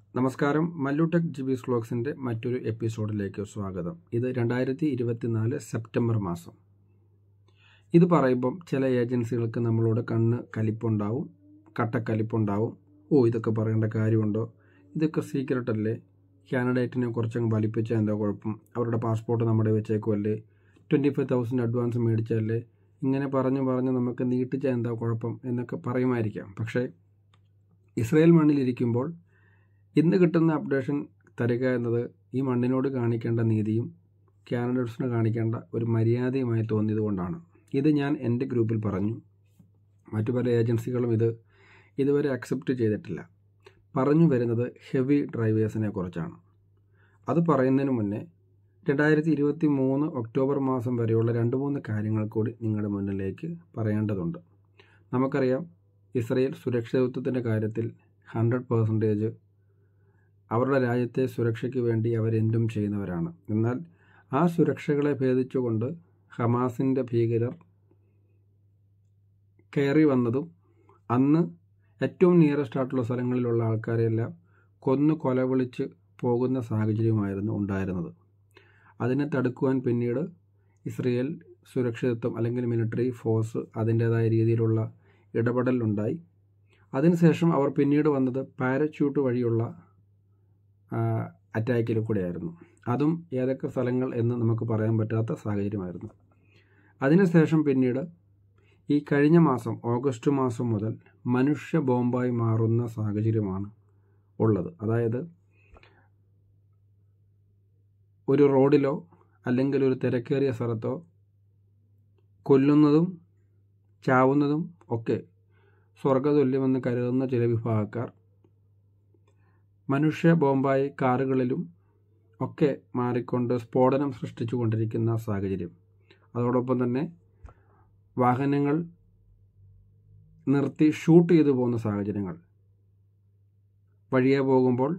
നമസ്കാരം. മല്ലുടെക് ജിബീസ് വ്ലോഗ്സിൻ്റെ മറ്റൊരു എപ്പിസോഡിലേക്ക് സ്വാഗതം. ഇത് 2024 സെപ്റ്റംബർ മാസം. ഇത് പറയുമ്പം ചില ഏജൻസികൾക്ക് നമ്മളോട് കലിപ്പുണ്ടാവും, കട്ടക്കലിപ്പുണ്ടാവും. ഇതൊക്കെ പറയേണ്ട കാര്യമുണ്ടോ, ഇതൊക്കെ സീക്രട്ട് അല്ലേ, കാൻഡിഡേറ്റിനെ കുറച്ചങ്ങ് വലിപ്പിച്ചാൽ എന്താ കുഴപ്പം, അവരുടെ പാസ്പോർട്ട് നമ്മുടെ വെച്ചേക്കുമല്ലേ, 25,000 അഡ്വാൻസ് മേടിച്ചല്ലേ, ഇങ്ങനെ പറഞ്ഞ് നമുക്ക് നീട്ടിച്ചാൽ എന്താ കുഴപ്പം എന്നൊക്കെ പറയുമായിരിക്കാം. പക്ഷേ ഇസ്രായേൽ മണ്ണിലിരിക്കുമ്പോൾ ഇന്ന് കിട്ടുന്ന അപ്ഡേഷൻ തരിക എന്നത് ഈ മണ്ണിനോട് കാണിക്കേണ്ട നീതിയും കാൻഡിഡേറ്റ്സിന് കാണിക്കേണ്ട ഒരു മര്യാദയുമായി തോന്നിയതുകൊണ്ടാണ്. ഇത് ഞാൻ എൻ്റെ ഗ്രൂപ്പിൽ പറഞ്ഞു. മറ്റു പല ഏജൻസികളും ഇതുവരെ അക്സെപ്റ്റ് ചെയ്തിട്ടില്ല. പറഞ്ഞു വരുന്നത് ഹെവി ഡ്രൈവേഴ്സിനെ കുറിച്ചാണ്. അത് പറയുന്നതിന് മുന്നേ 2023 ഒക്ടോബർ മാസം വരെയുള്ള 2-3 കാര്യങ്ങൾ കൂടി നിങ്ങളുടെ മുന്നിലേക്ക് പറയേണ്ടതുണ്ട്. നമുക്കറിയാം, ഇസ്രയേൽ സുരക്ഷിതത്വത്തിൻ്റെ കാര്യത്തിൽ 100% അവരുടെ രാജ്യത്തെ സുരക്ഷയ്ക്ക് വേണ്ടി അവരെന്തും ചെയ്യുന്നവരാണ്. എന്നാൽ ആ സുരക്ഷകളെ ഭേദിച്ചുകൊണ്ട് ഹമാസിൻ്റെ ഭീകരർ കയറി വന്നതും അന്ന് ഏറ്റവും നിയറസ്റ്റ് ആയിട്ടുള്ള സ്ഥലങ്ങളിലുള്ള ആൾക്കാരെല്ലാം കൊലവിളിച്ച് പോകുന്ന സാഹചര്യമായിരുന്നു ഉണ്ടായിരുന്നത്. അതിനെ തടുക്കുവാൻ പിന്നീട് ഇസ്രയേൽ സുരക്ഷിതത്വം അല്ലെങ്കിൽ മിലിറ്ററി ഫോഴ്സ് അതിൻ്റേതായ രീതിയിലുള്ള ഇടപെടലുണ്ടായി. അതിനുശേഷം അവർ പിന്നീട് വന്നത് പാരച്യൂട്ട് വഴിയുള്ള അറ്റാക്കിൽ കൂടെയായിരുന്നു. അതും ഏതൊക്കെ സ്ഥലങ്ങൾ എന്ന് നമുക്ക് പറയാൻ പറ്റാത്ത സാഹചര്യമായിരുന്നു. അതിനുശേഷം പിന്നീട് ഈ കഴിഞ്ഞ മാസം ഓഗസ്റ്റ് മാസം മുതൽ മനുഷ്യ ബോംബായി മാറുന്ന സാഹചര്യമാണ് ഉള്ളത്. അതായത് ഒരു റോഡിലോ അല്ലെങ്കിൽ ഒരു തിരക്കേറിയ സ്ഥലത്തോ കൊല്ലുന്നതും ചാവുന്നതും ഒക്കെ സ്വർഗതുല്യമെന്ന് കരുതുന്ന ചില വിഭാഗക്കാർ മനുഷ്യ ബോംബായി കാറുകളിലും ഒക്കെ മാറിക്കൊണ്ട് സ്ഫോടനം സൃഷ്ടിച്ചു കൊണ്ടിരിക്കുന്ന സാഹചര്യം. അതോടൊപ്പം തന്നെ വാഹനങ്ങൾ നിർത്തി ഷൂട്ട് ചെയ്തു പോകുന്ന സാഹചര്യങ്ങൾ, വഴിയെ പോകുമ്പോൾ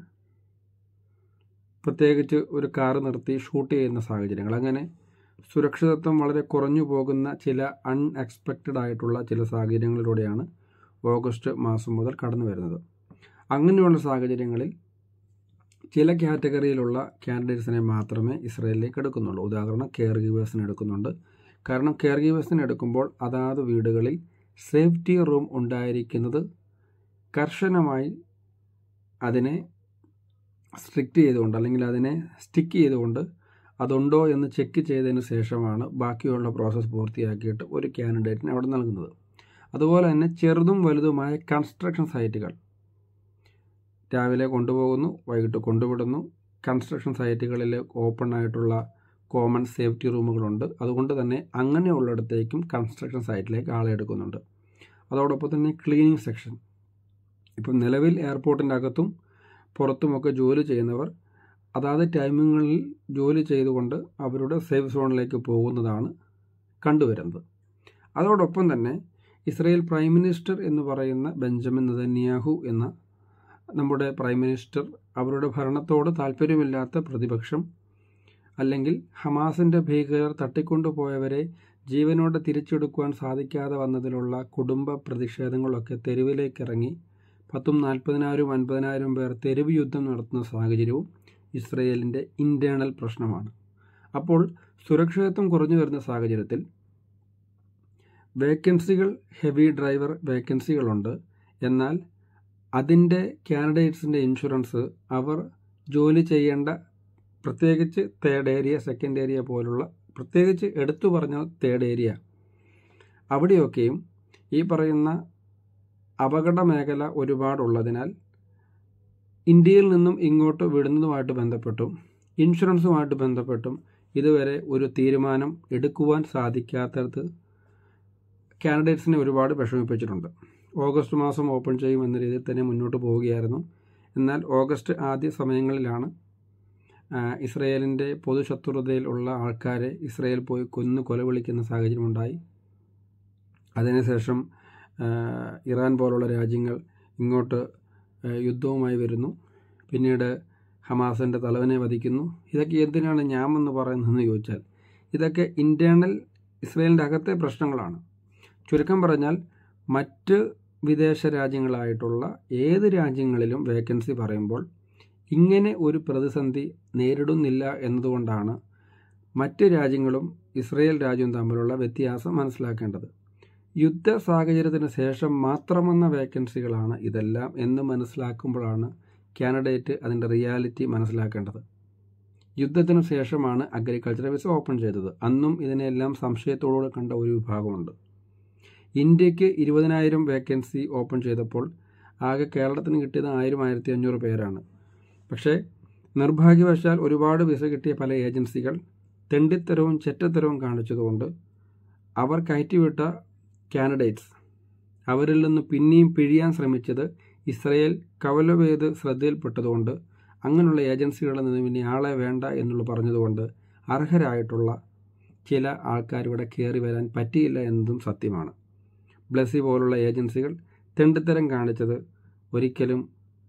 പ്രത്യേകിച്ച് ഒരു കാറ് നിർത്തി ഷൂട്ട് ചെയ്യുന്ന സാഹചര്യങ്ങൾ, അങ്ങനെ സുരക്ഷിതത്വം വളരെ കുറഞ്ഞു പോകുന്ന ചില അൺഎക്സ്പെക്റ്റഡ് ആയിട്ടുള്ള ചില സാഹചര്യങ്ങളിലൂടെയാണ് ഓഗസ്റ്റ് മാസം മുതൽ കടന്നു വരുന്നത്. അങ്ങനെയുള്ള സാഹചര്യങ്ങളിൽ ചില കാറ്റഗറിയിലുള്ള കാൻഡിഡേറ്റ്സിനെ മാത്രമേ ഇസ്രയേലിലേക്ക് എടുക്കുന്നുള്ളൂ. ഉദാഹരണം, കെയർ ഗീവേഴ്സിനെ എടുക്കുന്നുണ്ട്. കാരണം കെയർ ഗീവേഴ്സിനെ എടുക്കുമ്പോൾ അതാത് വീടുകളിൽ സേഫ്റ്റി റൂം ഉണ്ടായിരിക്കുന്നത് കർശനമായി അതിനെ സ്ട്രിക്റ്റ് ചെയ്തുകൊണ്ട് അല്ലെങ്കിൽ അതിനെ സ്റ്റിക്ക് ചെയ്തുകൊണ്ട് അതുണ്ടോ എന്ന് ചെക്ക് ചെയ്തതിന് ശേഷമാണ് ബാക്കിയുള്ള പ്രോസസ്സ് പൂർത്തിയാക്കിയിട്ട് ഒരു കാൻഡിഡേറ്റിന് അവിടെ നൽകുന്നത്. അതുപോലെ തന്നെ ചെറുതും വലുതുമായ കൺസ്ട്രക്ഷൻ സൈറ്റുകൾ രാവിലെ കൊണ്ടുപോകുന്നു, വൈകിട്ട് കൊണ്ടുവിടുന്നു. കൺസ്ട്രക്ഷൻ സൈറ്റുകളിൽ ഓപ്പൺ ആയിട്ടുള്ള കോമൺ സേഫ്റ്റി റൂമുകളുണ്ട്. അതുകൊണ്ട് തന്നെ അങ്ങനെയുള്ളിടത്തേക്കും കൺസ്ട്രക്ഷൻ സൈറ്റിലേക്ക് ആളെ എടുക്കുന്നുണ്ട്. അതോടൊപ്പം തന്നെ ക്ലീനിങ് സെക്ഷൻ, ഇപ്പം നിലവിൽ എയർപോർട്ടിൻ്റെ അകത്തും പുറത്തുമൊക്കെ ജോലി ചെയ്യുന്നവർ അതാത് ടൈമിങ്ങളിൽ ജോലി ചെയ്തുകൊണ്ട് അവരുടെ സേഫ് സോണിലേക്ക് പോകുന്നതാണ് കണ്ടുവരുന്നത്. അതോടൊപ്പം തന്നെ ഇസ്രായേൽ പ്രൈം മിനിസ്റ്റർ എന്ന് പറയുന്ന ബെഞ്ചമിൻ നെതന്യാഹു എന്ന നമ്മുടെ പ്രൈം മിനിസ്റ്റർ, അവരുടെ ഭരണത്തോട് താല്പര്യമില്ലാത്ത പ്രതിപക്ഷം, അല്ലെങ്കിൽ ഹമാസിൻ്റെ ഭീകരർ തട്ടിക്കൊണ്ടുപോയവരെ ജീവനോടെ തിരിച്ചെടുക്കുവാൻ സാധിക്കാതെ വന്നതിലുള്ള കുടുംബ പ്രതിഷേധങ്ങളൊക്കെ തെരുവിലേക്കിറങ്ങി 10,000-40,000 50,000 പേർ തെരുവ് യുദ്ധം നടത്തുന്ന സാഹചര്യവും ഇസ്രയേലിൻ്റെ ഇൻറ്റേർണൽ പ്രശ്നമാണ്. അപ്പോൾ സുരക്ഷിതത്വം കുറഞ്ഞു വരുന്ന സാഹചര്യത്തിൽ വേക്കൻസികൾ, ഹെവി ഡ്രൈവർ വേക്കൻസികളുണ്ട്. എന്നാൽ അതിൻ്റെ കാൻഡിഡേറ്റ്സിൻ്റെ ഇൻഷുറൻസ് അവർ ജോലി ചെയ്യേണ്ട, പ്രത്യേകിച്ച് തേർഡ് ഏരിയ, സെക്കൻഡ് ഏരിയ പോലുള്ള, പ്രത്യേകിച്ച് എടുത്തു പറഞ്ഞാൽ തേർഡ് ഏരിയ, അവിടെയൊക്കെയും ഈ പറയുന്ന അപകട മേഖല ഒരുപാടുള്ളതിനാൽ ഇന്ത്യയിൽ നിന്നും ഇങ്ങോട്ട് വിടുന്നതുമായിട്ട് ബന്ധപ്പെട്ടും ഇൻഷുറൻസുമായിട്ട് ബന്ധപ്പെട്ടും ഇതുവരെ ഒരു തീരുമാനം എടുക്കുവാൻ സാധിക്കാത്തത് കാൻഡിഡേറ്റ്സിനെ ഒരുപാട് വിഷമിപ്പിച്ചിട്ടുണ്ട്. ഓഗസ്റ്റ് മാസം ഓപ്പൺ ചെയ്യുമെന്ന രീതിയിൽ തന്നെ മുന്നോട്ട് പോവുകയായിരുന്നു. എന്നാൽ ഓഗസ്റ്റ് ആദ്യ സമയങ്ങളിലാണ് ഇസ്രയേലിൻ്റെ പൊതുശത്രുതയിലുള്ള ആൾക്കാരെ ഇസ്രയേൽ പോയി കൊലവിളിക്കുന്ന സാഹചര്യമുണ്ടായി. അതിനുശേഷം ഇറാൻ പോലുള്ള രാജ്യങ്ങൾ ഇങ്ങോട്ട് യുദ്ധവുമായി വരുന്നു. പിന്നീട് ഹമാസിൻ്റെ തലവനെ വധിക്കുന്നു. ഇതൊക്കെ എന്തിനാണ് ഞാമെന്ന് പറയുന്നതെന്ന് ചോദിച്ചാൽ ഇതൊക്കെ ഇൻറ്റേർണൽ ഇസ്രയേലിൻ്റെ അകത്തെ പ്രശ്നങ്ങളാണ്. ചുരുക്കം പറഞ്ഞാൽ മറ്റ് വിദേശ രാജ്യങ്ങളായിട്ടുള്ള ഏത് രാജ്യങ്ങളിലും വേക്കൻസി പറയുമ്പോൾ ഇങ്ങനെ ഒരു പ്രതിസന്ധി നേരിടുന്നില്ല എന്നതുകൊണ്ടാണ് മറ്റ് രാജ്യങ്ങളും ഇസ്രയേൽ രാജ്യവും തമ്മിലുള്ള വ്യത്യാസം മനസ്സിലാക്കേണ്ടത്. യുദ്ധ സാഹചര്യത്തിന് ശേഷം മാത്രം വന്ന വേക്കൻസികളാണ് ഇതെല്ലാം എന്ന് മനസ്സിലാക്കുമ്പോഴാണ് കാൻഡിഡേറ്റ് അതിൻ്റെ റിയാലിറ്റി മനസ്സിലാക്കേണ്ടത്. യുദ്ധത്തിനു ശേഷമാണ് അഗ്രികൾച്ചർ വിസ ഓപ്പൺ ചെയ്തത്. അന്നും ഇതിനെല്ലാം സംശയത്തോടുകൂടി കണ്ട ഒരു വിഭാഗമുണ്ട്. ഇന്ത്യക്ക് 20,000 വേക്കൻസി ഓപ്പൺ ചെയ്തപ്പോൾ ആകെ കേരളത്തിന് കിട്ടിയത് 1000-1500 പേരാണ്. പക്ഷേ നിർഭാഗ്യവശാൽ ഒരുപാട് വിസ കിട്ടിയ പല ഏജൻസികൾ തെണ്ടിത്തരവും ചെറ്റത്തരവും കാണിച്ചതുകൊണ്ട് അവർ കയറ്റിവിട്ട കാൻഡിഡേറ്റ്സ് അവരിൽ നിന്ന് പിന്നെയും പിഴിയാൻ ശ്രമിച്ചത് ഇസ്രയേൽ കവലവേത് ശ്രദ്ധയിൽപ്പെട്ടതുകൊണ്ട് അങ്ങനെയുള്ള ഏജൻസികളിൽ നിന്ന് പിന്നെ ആളെ വേണ്ട എന്നുള്ള പറഞ്ഞതുകൊണ്ട് അർഹരായിട്ടുള്ള ചില ആൾക്കാർ ഇവിടെ കയറി വരാൻ പറ്റിയില്ല എന്നതും സത്യമാണ്. ബ്ലസ്സി പോലുള്ള ഏജൻസികൾ തെണ്ടിത്തരം കാണിച്ചത് ഒരിക്കലും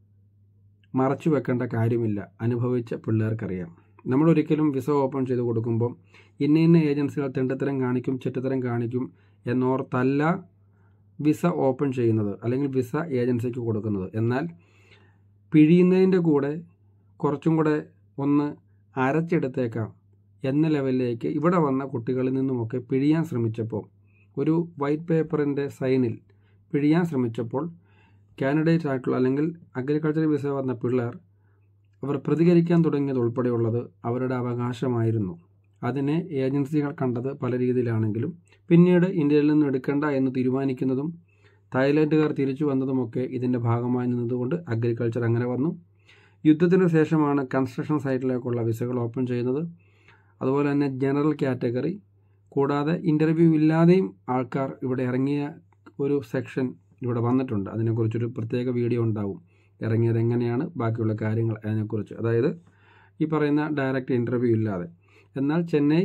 മറച്ചു വെക്കേണ്ട കാര്യമില്ല. അനുഭവിച്ച പിള്ളേർക്കറിയാം. നമ്മളൊരിക്കലും വിസ ഓപ്പൺ ചെയ്ത് കൊടുക്കുമ്പം ഇന്ന ഏജൻസികൾ തെണ്ടിത്തരം കാണിക്കും, ചെറ്റത്തരം കാണിക്കും എന്നോർത്തല്ല വിസ ഓപ്പൺ ചെയ്യുന്നത് അല്ലെങ്കിൽ വിസ ഏജൻസിക്ക് കൊടുക്കുന്നത്. എന്നാൽ പിഴിയുന്നതിൻ്റെ കൂടെ കുറച്ചും കൂടെ ഒന്ന് അരച്ചെടുത്തേക്കാം എന്ന ലെവലിലേക്ക് ഇവിടെ വന്ന കുട്ടികളിൽ നിന്നുമൊക്കെ പിഴിയാൻ ശ്രമിച്ചപ്പോൾ, ഒരു വൈറ്റ് പേപ്പറിൻ്റെ സൈനിൽ പിഴിയാൻ ശ്രമിച്ചപ്പോൾ കാൻഡിഡേറ്റ് ആയിട്ടുള്ള അല്ലെങ്കിൽ അഗ്രികൾച്ചർ വിസ വന്ന പിള്ളേർ അവർ പ്രതികരിക്കാൻ തുടങ്ങിയത് ഉൾപ്പെടെയുള്ളത് അവരുടെ അവകാശമായിരുന്നു. അതിനെ ഏജൻസികൾ കണ്ടത് പല രീതിയിലാണെങ്കിലും പിന്നീട് ഇന്ത്യയിൽ നിന്ന് എടുക്കേണ്ട എന്ന് തീരുമാനിക്കുന്നതും തായ്ലൻഡുകാർ തിരിച്ചു വന്നതുമൊക്കെ ഇതിൻ്റെ ഭാഗമായി നിന്നതുകൊണ്ട് അഗ്രികൾച്ചർ അങ്ങനെ വന്നു. യുദ്ധത്തിന് ശേഷമാണ് കൺസ്ട്രക്ഷൻ സൈറ്റിലേക്കുള്ള വിസകൾ ഓപ്പൺ ചെയ്യുന്നത്. അതുപോലെ തന്നെ ജനറൽ കാറ്റഗറി കൂടാതെ ഇൻ്റർവ്യൂ ഇല്ലാതെയും ആൾക്കാർ ഇവിടെ ഇറങ്ങിയ ഒരു സെക്ഷൻ ഇവിടെ വന്നിട്ടുണ്ട്. അതിനെക്കുറിച്ചൊരു പ്രത്യേക വീഡിയോ ഉണ്ടാവും, ഇറങ്ങിയത് എങ്ങനെയാണ്, ബാക്കിയുള്ള കാര്യങ്ങൾ അതിനെക്കുറിച്ച്. അതായത് ഈ പറയുന്ന ഡയറക്റ്റ് ഇൻ്റർവ്യൂ ഇല്ലാതെ. എന്നാൽ ചെന്നൈ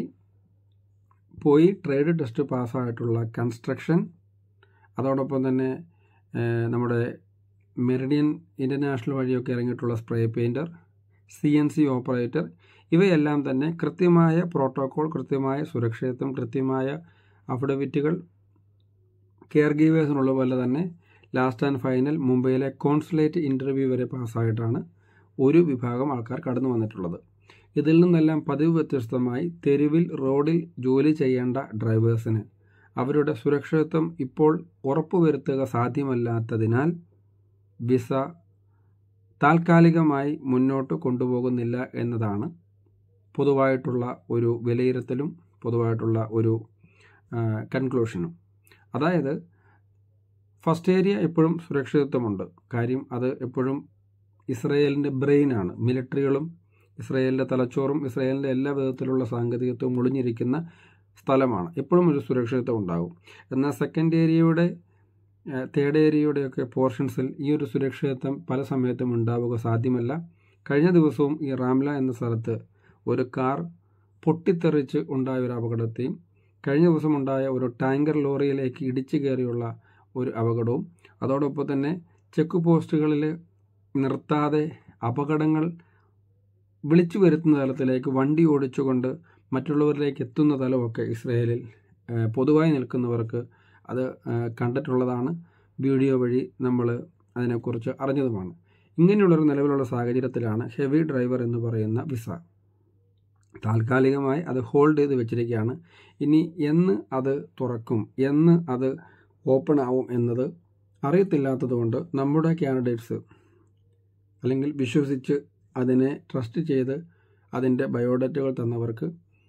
പോയി ട്രേഡ് ടെസ്റ്റ് പാസ്സായിട്ടുള്ള കൺസ്ട്രക്ഷൻ, അതോടൊപ്പം തന്നെ നമ്മുടെ മെറിഡിയൻ ഇൻ്റർനാഷണൽ വഴിയൊക്കെ ഇറങ്ങിയിട്ടുള്ള സ്പ്രേ പെയിൻറ്റർ, CNC ഓപ്പറേറ്റർ, ഇവയെല്ലാം തന്നെ കൃത്യമായ പ്രോട്ടോക്കോൾ, കൃത്യമായ സുരക്ഷിതത്വം, കൃത്യമായ അഫിഡവിറ്റുകൾ, കെയർ ഗീവേഴ്സിനുള്ള പോലെ തന്നെ ലാസ്റ്റ് ആൻഡ് ഫൈനൽ മുംബൈയിലെ കോൺസുലേറ്റ് ഇൻ്റർവ്യൂ വരെ പാസ്സായിട്ടാണ് ഒരു വിഭാഗം ആൾക്കാർ കടന്നു വന്നിട്ടുള്ളത്. ഇതിൽ നിന്നെല്ലാം പതിവ് വ്യത്യസ്തമായി തെരുവിൽ റോഡിൽ ജോലി ചെയ്യേണ്ട ഡ്രൈവേഴ്സിന് അവരുടെ സുരക്ഷിതത്വം ഇപ്പോൾ ഉറപ്പുവരുത്തുക സാധ്യമല്ലാത്തതിനാൽ വിസ താൽക്കാലികമായി മുന്നോട്ട് കൊണ്ടുപോകുന്നില്ല എന്നതാണ് പൊതുവായിട്ടുള്ള ഒരു വിലയിരുത്തലും പൊതുവായിട്ടുള്ള ഒരു കൺക്ലൂഷനും. അതായത് ഫസ്റ്റ് ഏരിയ എപ്പോഴും സുരക്ഷിതത്വമുണ്ട്. കാര്യം അത് എപ്പോഴും ഇസ്രയേലിൻ്റെ ബ്രെയിനാണ്. മിലിറ്ററികളും ഇസ്രയേലിൻ്റെ തലച്ചോറും ഇസ്രയേലിൻ്റെ എല്ലാ വിധത്തിലുള്ള സാങ്കേതികത്വവും ഒളിഞ്ഞിരിക്കുന്ന സ്ഥലമാണ്. എപ്പോഴും ഒരു സുരക്ഷിതത്വം ഉണ്ടാകും. എന്നാൽ സെക്കൻഡ് ഏരിയയുടെ തേർഡ് ഏരിയയുടെയൊക്കെ പോർഷൻസിൽ ഈ ഒരു സുരക്ഷിതത്വം പല സമയത്തും ഉണ്ടാവുക സാധ്യമല്ല. കഴിഞ്ഞ ദിവസവും ഈ റാംല എന്ന സ്ഥലത്ത് ഒരു കാർ പൊട്ടിത്തെറിച്ച് ഉണ്ടായ ഒരു അപകടത്തെയും കഴിഞ്ഞ ദിവസം ഉണ്ടായ ഒരു ടാങ്കർ ലോറിയിലേക്ക് ഇടിച്ചു കയറിയുള്ള ഒരു അപകടവും, അതോടൊപ്പം തന്നെ ചെക്ക് പോസ്റ്റുകളിൽ നിർത്താതെ അപകടങ്ങൾ വിളിച്ചു വരുത്തുന്ന തലത്തിലേക്ക് വണ്ടി ഓടിച്ചുകൊണ്ട് മറ്റുള്ളവരിലേക്ക് എത്തുന്ന തലമൊക്കെ ഇസ്രയേലിൽ പൊതുവായി നിൽക്കുന്നവർക്ക് അത് കണ്ടിട്ടുള്ളതാണ്. വീഡിയോ വഴി നമ്മൾ അതിനെക്കുറിച്ച് അറിഞ്ഞതുമാണ്. ഇങ്ങനെയുള്ളൊരു നിലവിലുള്ള സാഹചര്യത്തിലാണ് ഹെവി ഡ്രൈവർ എന്ന് പറയുന്ന വിസ താൽക്കാലികമായി അത് ഹോൾഡ് ചെയ്ത് വെച്ചിരിക്കുകയാണ്. ഇനി എന്ന് അത് തുറക്കും, എന്ന് അത് ഓപ്പൺ ആവും എന്നത് അറിയത്തില്ലാത്തതുകൊണ്ട് നമ്മുടെ കാൻഡിഡേറ്റ്സ് അല്ലെങ്കിൽ വിശ്വസിച്ച് അതിനെ ട്രസ്റ്റ് ചെയ്ത് അതിൻ്റെ ബയോഡേറ്റകൾ തന്നവർക്ക്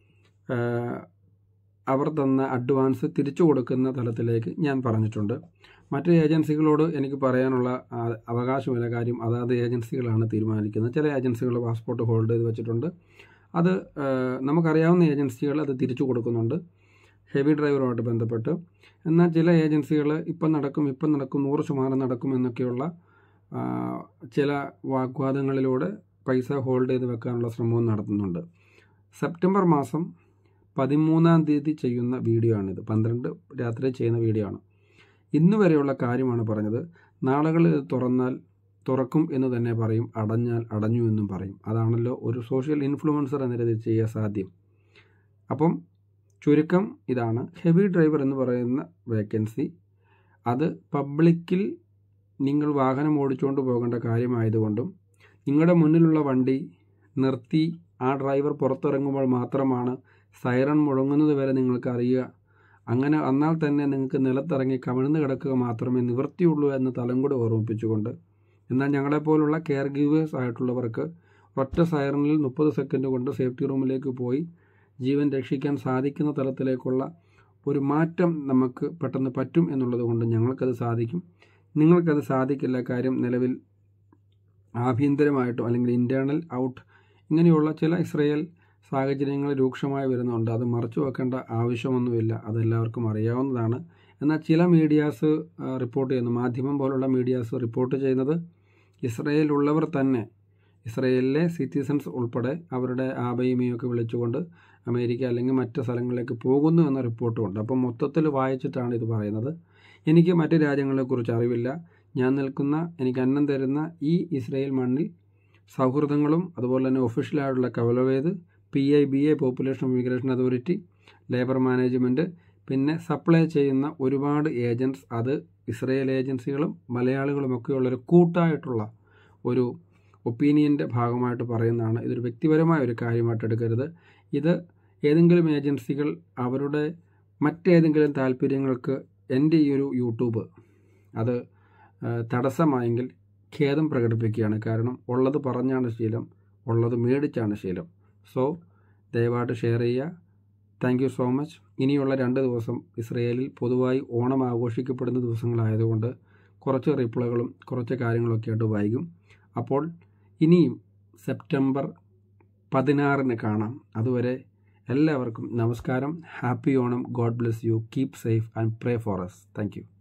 അവർ തന്ന അഡ്വാൻസ് തിരിച്ചു കൊടുക്കുന്ന തലത്തിലേക്ക് ഞാൻ പറഞ്ഞിട്ടുണ്ട്. മറ്റ് ഏജൻസികളോട് എനിക്ക് പറയാനുള്ള അവകാശമില്ല. കാര്യം അതാത് ഏജൻസികളാണ് തീരുമാനിക്കുന്നത്. ചില ഏജൻസികൾ പാസ്പോർട്ട് ഹോൾഡ് ചെയ്ത് വെച്ചിട്ടുണ്ട്. അത് നമുക്കറിയാവുന്ന ഏജൻസികൾ അത് തിരിച്ചു കൊടുക്കുന്നുണ്ട് ഹെവി ഡ്രൈവറുമായിട്ട് ബന്ധപ്പെട്ട്. എന്നാൽ ചില ഏജൻസികൾ ഇപ്പം നടക്കും 100% നടക്കും എന്നൊക്കെയുള്ള ചില വാഗ്വാദങ്ങളിലൂടെ പൈസ ഹോൾഡ് ചെയ്ത് വെക്കാനുള്ള ശ്രമവും നടത്തുന്നുണ്ട്. സെപ്റ്റംബർ മാസം 13-ാം തീയതി ചെയ്യുന്ന വീഡിയോ ആണിത്. 12 രാത്രി ചെയ്യുന്ന വീഡിയോ ആണ്. ഇന്ന് വരെയുള്ള കാര്യമാണ് പറഞ്ഞത്. നാളുകളിൽ തുറന്നാൽ തുറക്കും എന്ന് തന്നെ പറയും, അടഞ്ഞാൽ അടഞ്ഞു എന്നും പറയും. അതാണല്ലോ ഒരു സോഷ്യൽ ഇൻഫ്ലുവൻസർ എന്ന രീതിയിൽ ചെയ്യാൻ സാധ്യം. അപ്പം ചുരുക്കം ഇതാണ്. ഹെവി ഡ്രൈവർ എന്ന് പറയുന്ന വേക്കൻസി അത് പബ്ലിക്കിൽ നിങ്ങൾ വാഹനം ഓടിച്ചുകൊണ്ട് പോകേണ്ട കാര്യമായതുകൊണ്ടും നിങ്ങളുടെ മുന്നിലുള്ള വണ്ടി നിർത്തി ആ ഡ്രൈവർ പുറത്തിറങ്ങുമ്പോൾ മാത്രമാണ് സൈറൺ മുഴങ്ങുന്നത് വരെ നിങ്ങൾക്ക് അറിയുക. അങ്ങനെ വന്നാൽ തന്നെ നിങ്ങൾക്ക് നിലത്തിറങ്ങി കമിഴ്ന്ന് കിടക്കുക മാത്രമേ നിവൃത്തിയുള്ളൂ എന്ന് തലം കൂടി ഓർമ്മിപ്പിച്ചുകൊണ്ട്, എന്നാൽ ഞങ്ങളെപ്പോലുള്ള കെയർ ഗീവേഴ്സ് ആയിട്ടുള്ളവർക്ക് ഒറ്റ സൈറണിൽ 30 സെക്കൻഡ് കൊണ്ട് സേഫ്റ്റി റൂമിലേക്ക് പോയി ജീവൻ രക്ഷിക്കാൻ സാധിക്കുന്ന തലത്തിലേക്കുള്ള ഒരു മാറ്റം നമുക്ക് പെട്ടെന്ന് പറ്റും എന്നുള്ളത് കൊണ്ട് ഞങ്ങൾക്കത് സാധിക്കും. നിങ്ങൾക്കത് സാധിക്കില്ല. കാര്യം നിലവിൽ ആഭ്യന്തരമായിട്ടോ അല്ലെങ്കിൽ ഇൻറ്റേർണൽ ഔട്ട് ഇങ്ങനെയുള്ള ചില ഇസ്രയേൽ സാഹചര്യങ്ങൾ രൂക്ഷമായി വരുന്നുണ്ട്. അത് മറച്ചു വെക്കേണ്ട ആവശ്യമൊന്നുമില്ല, അതെല്ലാവർക്കും അറിയാവുന്നതാണ്. എന്നാൽ ചില മീഡിയാസ് റിപ്പോർട്ട് ചെയ്യുന്നു, മാധ്യമം പോലുള്ള മീഡിയാസ് റിപ്പോർട്ട് ചെയ്യുന്നത് ഇസ്രയേലുള്ളവർ തന്നെ, ഇസ്രയേലിലെ സിറ്റിസൺസ് ഉൾപ്പെടെ അവരുടെ ആബയുമയൊക്കെ വിളിച്ചുകൊണ്ട് അമേരിക്ക അല്ലെങ്കിൽ മറ്റ് സ്ഥലങ്ങളിലേക്ക് പോകുന്നു എന്ന റിപ്പോർട്ടുമുണ്ട്. അപ്പം മൊത്തത്തിൽ വായിച്ചിട്ടാണ് ഇത് പറയുന്നത്. എനിക്ക് മറ്റ് രാജ്യങ്ങളെക്കുറിച്ച് അറിവില്ല. ഞാൻ നിൽക്കുന്ന, എനിക്ക് അന്നം തരുന്ന ഈ ഇസ്രയേൽ മണ്ണിൽ സൗഹൃദങ്ങളും അതുപോലെ തന്നെ ഒഫീഷ്യലായിട്ടുള്ള കവലവേദ്, PIBA population immigration authority, labour management, പിന്നെ സപ്ലൈ ചെയ്യുന്ന ഒരുപാട് ഏജൻറ്റ്സ്, അത് ഇസ്രയേൽ ഏജൻസികളും മലയാളികളുമൊക്കെയുള്ളൊരു കൂട്ടായിട്ടുള്ള ഒരു ഒപ്പീനിയൻ്റെ ഭാഗമായിട്ട് പറയുന്നതാണ്. ഇതൊരു വ്യക്തിപരമായ ഒരു കാര്യമായിട്ട് എടുക്കരുത്. ഇത് ഏതെങ്കിലും ഏജൻസികൾ അവരുടെ മറ്റേതെങ്കിലും താല്പര്യങ്ങൾക്ക് എൻ്റെ ഈ ഒരു യൂട്യൂബ് അത് തടസ്സമായെങ്കിൽ ഖേദം പ്രകടിപ്പിക്കുകയാണ്. കാരണം ഉള്ളത് പറഞ്ഞാണ് ശീലം, ഉള്ളത് മേടിച്ചാണ് ശീലം. സോ ദയവായിട്ട് ഷെയർ ചെയ്യുക. Thank you so much. ഇനിയുള്ള 2 ദിവസം ഇസ്രയേലിൽ പൊതുവായി ഓണം ആഘോഷിക്കപ്പെടുന്ന ദിവസങ്ങളായതുകൊണ്ട് കുറച്ച് റിപ്ലൈകളും കുറച്ച് കാര്യങ്ങളൊക്കെ ആയിട്ട് വൈകും. അപ്പോൾ ഇനിയും സെപ്റ്റംബർ 16 കാണാം. അതുവരെ എല്ലാവർക്കും നമസ്കാരം. Happy Onam. God bless you. Keep safe and pray for us. Thank U.